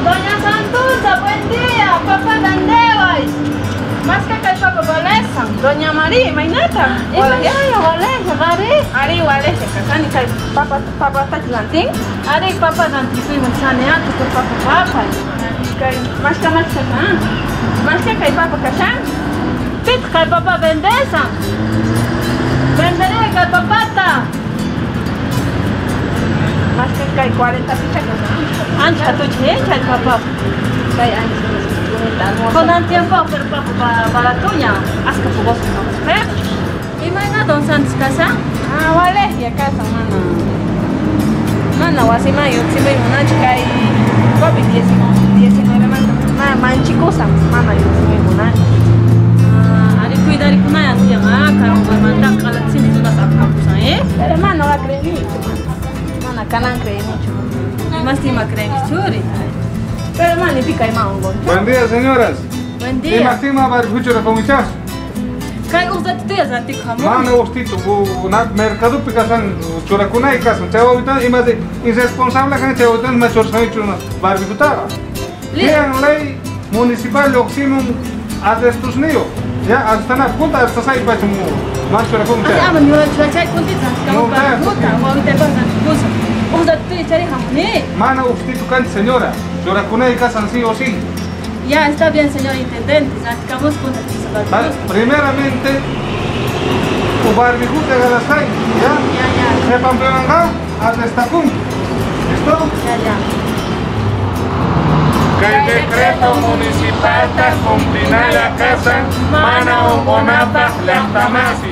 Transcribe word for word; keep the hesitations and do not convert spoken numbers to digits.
Doña Santuza, buen día. Papá Dandeway. Más que que papa Valesa. Doña María, Mainata. Hola, ya, Valesa, Gari. Ari, Valesa, Casani, Kai, Papa, Papa Tachlantín. Ari, Papa Dantin, soy Monsaneato, que Papa Papa. Kai, más que más que acá. Más que Kai, Papa Casán. Pit, Kai, Papa Vendesa. Venderé, Kai, Papata. Más que Kai, cuarenta pichacas. Ancha, tu chicha, el papá. Kai, ancha. Con el tiempo, pero para, para tuya, haz que tu voz no me. ¿Y mañana don Santos casa? Ah, vale, y a casa, mana. Mana, o así, mayo, si me una chica y papi, diecinueve, mana, man, chicos, mana, yo soy una. Ah, ari cuidar con una tía, ah, caro, voy a mandar a la cine de una saca, ¿eh? Pero, mana, va a creer mucho, mana, canan cree mucho. Y más tima creen churi. Pero man, ni pica y mango. Buen día, señoras. Buen día. Tima, tima, barbucho de comichas. Kai usted te has ati kamo. Mana ustito, bu na mercado picasan churakuna y casan. Te ahorita y más de irresponsable que te ahorita me chorsan chuna barbuta. Lean ley municipal oximum adrestus neo. Ya hasta na punta hasta sai pa chumu. Man churakuna. Ay, ama ni chua chai kuntita. Kamo barbuta. Mo te pasa cosa. Usted te chari hamne. Mana ustito kan señora. Churakuna y casan sí o sí. Ya está bien, señor intendente. Sacamos con el Vale, primeramente, tu barbijuta galasai, ¿ya? Ya, ya. Sepan pelangá, hasta esta cum. ¿Listo? Ya, ya. Que el decreto municipal ta combina la casa, mana o bonapa, la tamasi.